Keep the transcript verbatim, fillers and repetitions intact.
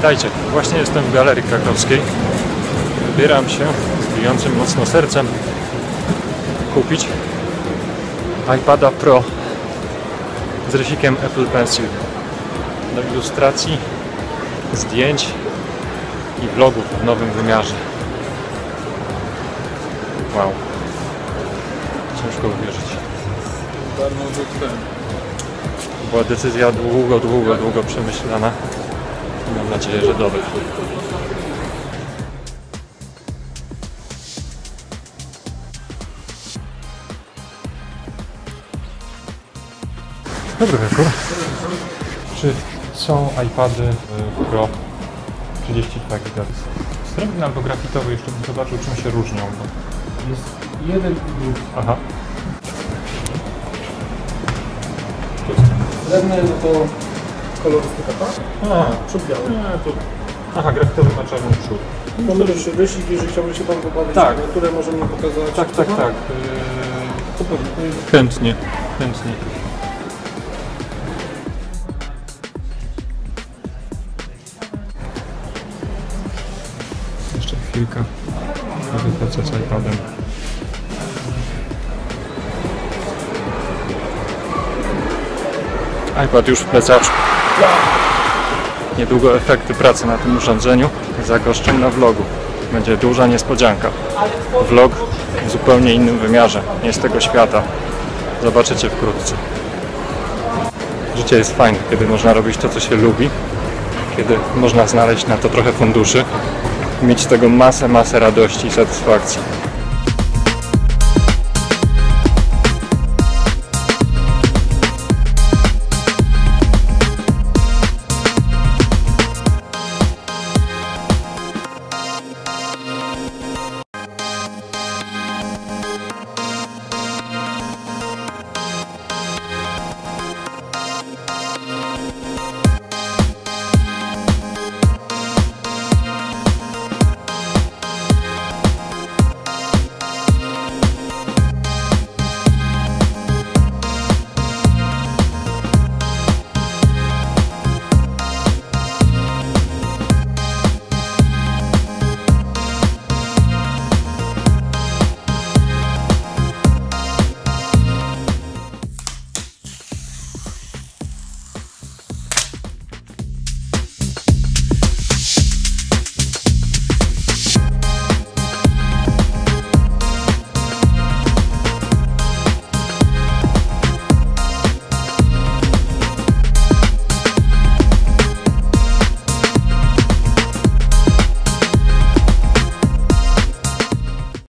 Witajcie, właśnie jestem w Galerii Krakowskiej. Wybieram się z bijącym mocno sercem kupić iPada Pro z rysikiem Apple Pencil do ilustracji, zdjęć i vlogów w nowym wymiarze. Wow, ciężko uwierzyć. Była decyzja długo, długo, długo przemyślana. Mam nadzieję, że dobra. Dobry wieczór. Czy są iPady Pro trzydzieści dwa giga? Srebrny albo grafitowy, jeszcze bym zobaczył, czym się różnią. Bo... Jest jeden i drugi. Aha. Srebrny no to kolorystyka, tak? A, Przód biały. nie, to... Aha, grafitowy na czarnym przód. Mamy też rysik, jeżeli chciałby się Pan pobawić, Tak. które możemy pokazać. Tak, tak, tak. Yy... Chętnie, chętnie. Jeszcze chwilkę. Wychodzę z iPadem. iPad już w plecaczku. Niedługo efekty pracy na tym urządzeniu zagoszczą na vlogu. Będzie duża niespodzianka. Vlog w zupełnie innym wymiarze, nie z tego świata. Zobaczycie wkrótce. Życie jest fajne, kiedy można robić to, co się lubi, kiedy można znaleźć na to trochę funduszy i mieć z tego masę, masę radości i satysfakcji.